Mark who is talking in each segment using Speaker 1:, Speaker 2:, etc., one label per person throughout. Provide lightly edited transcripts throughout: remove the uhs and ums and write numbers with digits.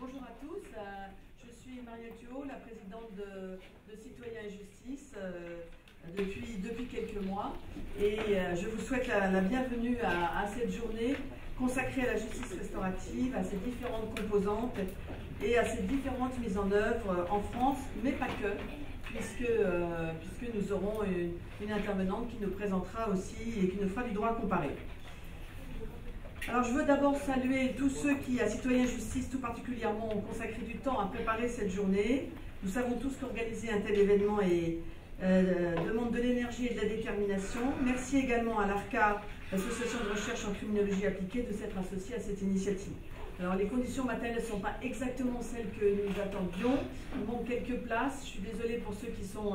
Speaker 1: Bonjour à tous, je suis Marielle Thuot, la présidente de Citoyens et Justice depuis quelques mois et je vous souhaite la bienvenue à cette journée consacrée à la justice restaurative, à ses différentes composantes et à ses différentes mises en œuvre en France, mais pas que, puisque nous aurons une intervenante qui nous présentera aussi et qui nous fera du droit comparé. Alors je veux d'abord saluer tous ceux qui, à Citoyens et Justice tout particulièrement, ont consacré du temps à préparer cette journée. Nous savons tous qu'organiser un tel événement demande de l'énergie et de la détermination. Merci également à l'ARCA, l'association de recherche en criminologie appliquée, de s'être associée à cette initiative. Alors les conditions matérielles ne sont pas exactement celles que nous attendions. Il manque quelques places. Je suis désolée pour ceux qui sont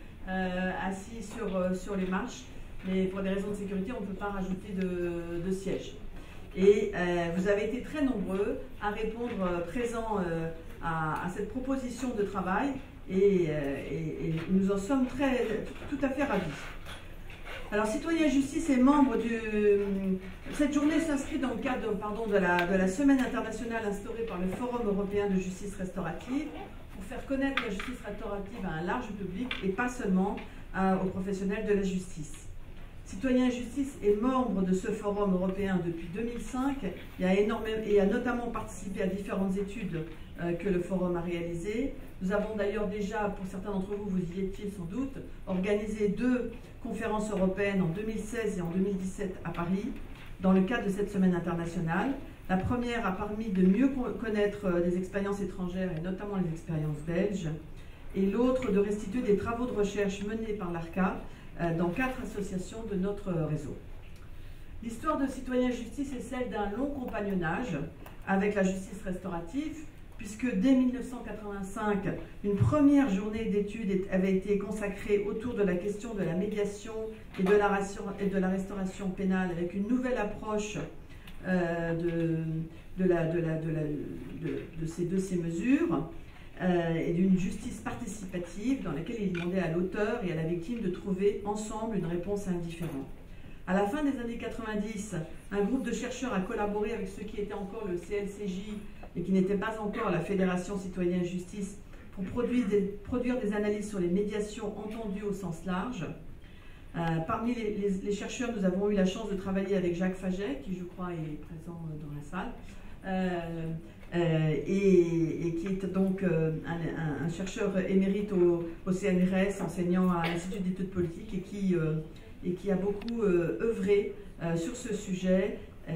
Speaker 1: assis sur les marches, mais pour des raisons de sécurité, on ne peut pas rajouter de sièges. Et vous avez été très nombreux à répondre présent à cette proposition de travail et nous en sommes tout à fait ravis. Alors, Citoyens et Justice est membre cette journée s'inscrit dans le cadre de la semaine internationale instaurée par le Forum européen de justice restaurative pour faire connaître la justice restaurative à un large public et pas seulement aux professionnels de la justice. Citoyens et Justice est membre de ce forum européen depuis 2005 et a notamment participé à différentes études que le forum a réalisées. Nous avons d'ailleurs déjà, pour certains d'entre vous, vous y étiez sans doute, organisé 2 conférences européennes en 2016 et en 2017 à Paris, dans le cadre de cette semaine internationale. La première a permis de mieux connaître des expériences étrangères et notamment les expériences belges, et l'autre de restituer des travaux de recherche menés par l'ARCA dans 4 associations de notre réseau. L'histoire de Citoyens et Justice est celle d'un long compagnonnage avec la justice restaurative, puisque dès 1985, une première journée d'études avait été consacrée autour de la question de la médiation et de la restauration pénale, avec une nouvelle approche de ces mesures, et d'une justice participative dans laquelle il demandait à l'auteur et à la victime de trouver ensemble une réponse indifférente. À la fin des années 90, un groupe de chercheurs a collaboré avec ce qui était encore le CLCJ et qui n'était pas encore la Fédération Citoyens et Justice pour produire des analyses sur les médiations entendues au sens large. Parmi les chercheurs, nous avons eu la chance de travailler avec Jacques Faget, qui je crois est présent dans la salle, et qui est donc un chercheur émérite au CNRS, enseignant à l'Institut d'études politiques, et qui a beaucoup œuvré sur ce sujet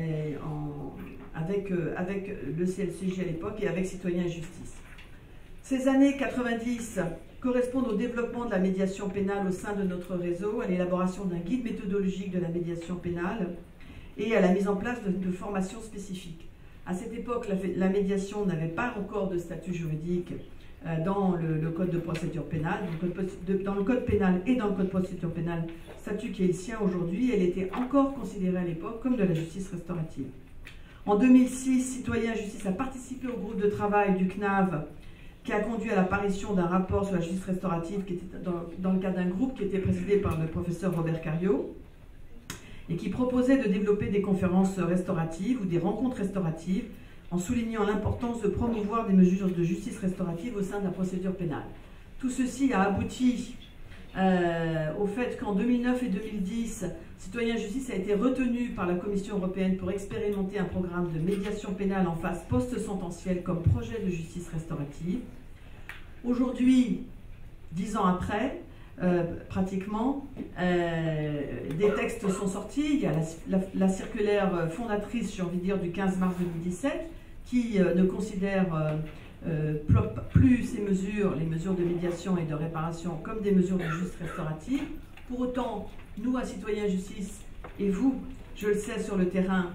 Speaker 1: avec le CLCJ à l'époque et avec Citoyens et Justice. Ces années 90 correspondent au développement de la médiation pénale au sein de notre réseau, à l'élaboration d'un guide méthodologique de la médiation pénale et à la mise en place de formations spécifiques. À cette époque, la médiation n'avait pas encore de statut juridique dans le code de procédure pénale, dans le code pénal et dans le code de procédure pénale, statut qui est le sien aujourd'hui. Elle était encore considérée à l'époque comme de la justice restaurative. En 2006, Citoyens et Justice a participé au groupe de travail du CNAV qui a conduit à l'apparition d'un rapport sur la justice restaurative qui était dans le cadre d'un groupe qui était présidé par le professeur Robert Cariot, et qui proposait de développer des conférences restauratives ou des rencontres restauratives en soulignant l'importance de promouvoir des mesures de justice restaurative au sein de la procédure pénale. Tout ceci a abouti au fait qu'en 2009 et 2010, Citoyens et Justice a été retenu par la Commission européenne pour expérimenter un programme de médiation pénale en phase post-sententielle comme projet de justice restaurative. Aujourd'hui, 10 ans après, pratiquement, des textes sont sortis. Il y a la circulaire fondatrice, j'ai envie de dire, du 15 mars 2017, qui ne considère plus ces mesures, les mesures de médiation et de réparation, comme des mesures de justice restaurative. Pour autant, nous, à Citoyens et Justice, et vous, je le sais sur le terrain,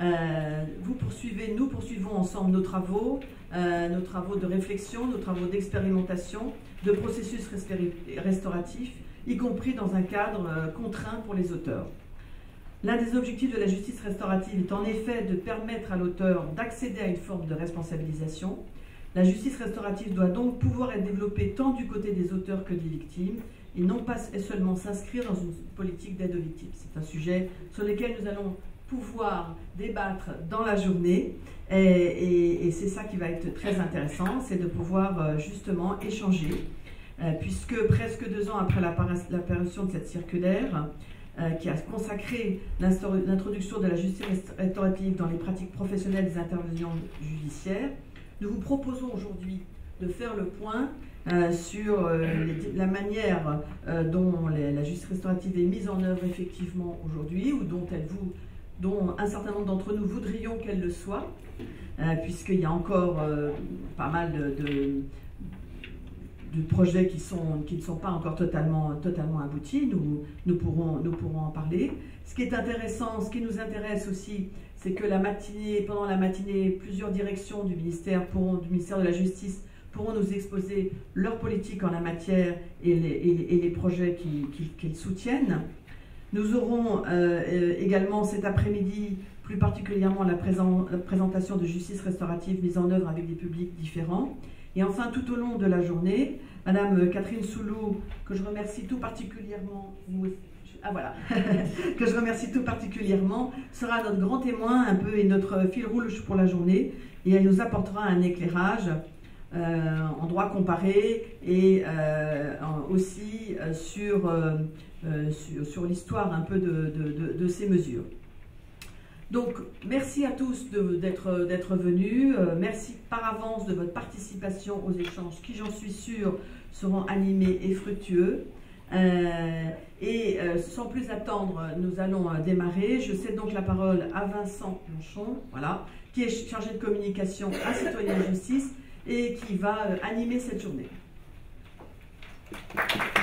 Speaker 1: nous poursuivons ensemble nos travaux de réflexion, nos travaux d'expérimentation, de processus restauratif, y compris dans un cadre contraint pour les auteurs. L'un des objectifs de la justice restaurative est en effet de permettre à l'auteur d'accéder à une forme de responsabilisation. La justice restaurative doit donc pouvoir être développée tant du côté des auteurs que des victimes, et non pas seulement s'inscrire dans une politique d'aide aux victimes. C'est un sujet sur lequel nous allons pouvoir débattre dans la journée. Et c'est ça qui va être très intéressant, c'est de pouvoir justement échanger, puisque presque 2 ans après l'apparition de cette circulaire, qui a consacré l'introduction de la justice restaurative dans les pratiques professionnelles des intervenants judiciaires, nous vous proposons aujourd'hui de faire le point sur la manière dont la justice restaurative est mise en œuvre effectivement aujourd'hui, ou dont un certain nombre d'entre nous voudrions qu'elle le soit, puisqu'il y a encore pas mal de projets qui ne sont pas encore totalement aboutis. Nous pourrons en parler. Ce qui est intéressant, ce qui nous intéresse aussi, c'est que pendant la matinée, plusieurs directions du ministère de la Justice pourront nous exposer leur politique en la matière et les projets qu'ils soutiennent. Nous aurons également cet après-midi, plus particulièrement la présentation de justice restaurative mise en œuvre avec des publics différents. Et enfin, tout au long de la journée, Madame Catherine Soulou, que je remercie tout particulièrement, que je remercie tout particulièrement, sera notre grand témoin un peu et notre fil rouge pour la journée, et elle nous apportera un éclairage en droit comparé et aussi sur l'histoire un peu de ces mesures. Donc, merci à tous d'être venus. Merci par avance de votre participation aux échanges qui, j'en suis sûre, seront animés et fructueux. Sans plus attendre, nous allons démarrer. Je cède donc la parole à Vincent Manchon, voilà, qui est chargé de communication à Citoyens Justice et qui va animer cette journée.